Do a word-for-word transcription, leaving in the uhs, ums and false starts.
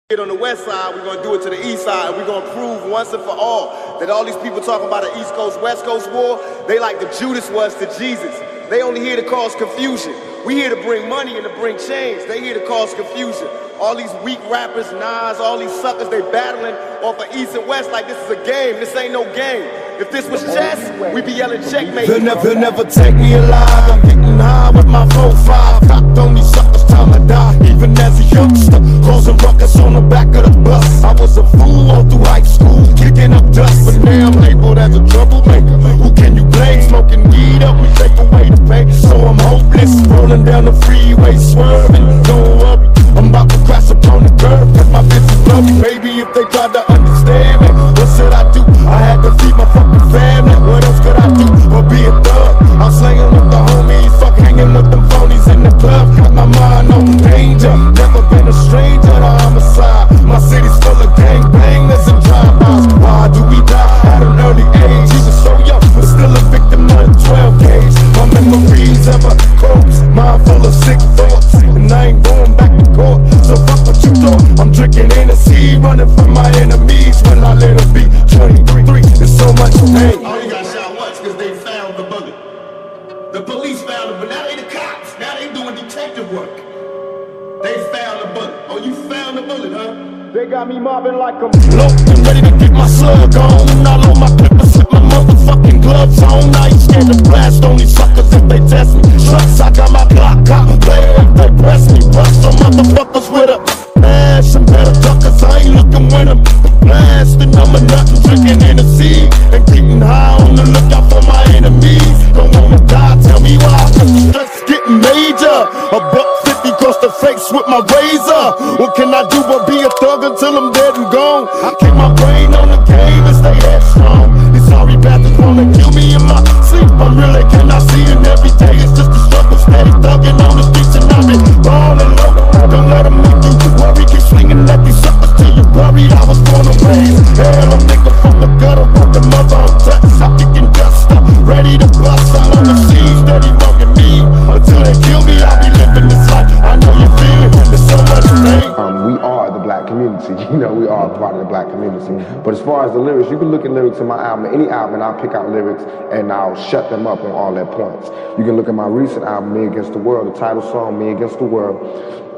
On the west side, we're gonna do it to the east side, and we're gonna prove once and for all that all these people talking about an East Coast, West Coast war, they like the Judas was to Jesus. They only here to cause confusion. We here to bring money and to bring change. They here to cause confusion. All these weak rappers, Nas, all these suckers, they battling off of East and West like this is a game. This ain't no game. If this was chess, we be yelling checkmate. They'll never, they'll never take me alive. I'm getting high with my four five. Cocked on these suckers, time to die. Even as a youngster, causing ruckus on the back of the bus. I was a fool all through high school, kicking up dust. But now I'm labeled as a troublemaker. Who can you blame? Smoking weed up, we take away the pain. So I'm hopeless, rolling down the freeway, swerving. Don't worry, I'm about to crash upon the curb. Cause my bitch is blurry. Maybe if they tried to understand me, what should I do? I had to feed my fucking family. What else could I do? Or be a thug? I'm slanging with the homies, fuck hanging with them phonies in the club. Got my mind on danger. Never been a stranger to homicide. My city's full of gangbangers and drive-bys. Why do we die at an early age? Even so young, but still a victim of the twelve gauge. My memories of a corpse, mind full of sick thoughts, and I ain't going back to court. So fuck what you thought. I'm drinking Hennessy, running from my enemies. When I let them be twenty-three, there's so much pain. All you got shot once because they found the bullet. The police found it, but now they the cops. Now they doing detective work. They found the bullet. Oh, you found the bullet, huh? They got me mobbing like I'm low and ready to get my slug on. All on my clippers with my motherfucking gloves on. I ain't scared to blast on these suckers if they test me. Trust, I got my Glock cop player if they press me. Bust some motherfuckers with a mash and better duckers. I ain't looking when I'm blasting. I'm a nut and drinking Hennessy and getting high on the lookout for my enemies. Don't wanna die, tell me why. Cause the stress getting major. A buck fifty across the face with my razor. What can I do but be a thug until I'm dead and gone? I keep my brain on the game and stay headstrong. These sorry bastards wanna kill me in my sleep. I really cannot see it every day. It's just a struggle, steady thugging on the streets and I've been ballin' low. Don't let them make you worry. Keep swinging at these suckers till you're worried. I was born and raised hell, a nigga from the gutter, working mother on touch. I'm kicking dust up, ready to bust. I'm on the scene, steady mugging me. Until they kill me, I'll be living this life. I know you feel it, there's so much pain. Um, we are the black community, you know, we are a part of the black community. But as far as the lyrics, you can look at lyrics in my album, any album, and I'll pick out lyrics and I'll shut them up on all their points. You can look at my recent album, Me Against the World, the title song, Me Against the World.